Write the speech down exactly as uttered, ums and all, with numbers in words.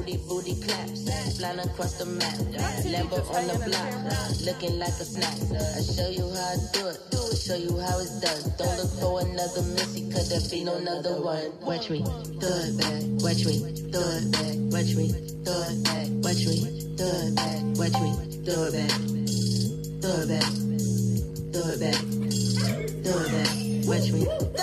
booty, booty claps. Flying across the map. Lambo on the block. Looking like a snack. I show you how I do it. Show you how it's done. Don't look for another Missy, cause there be no another one. Watch me, do it back. Watch me, do it back. Watch me, do it back. Watch me, do it back. Watch me, do it back. Do it back. Do it back. Do it back. Watch me.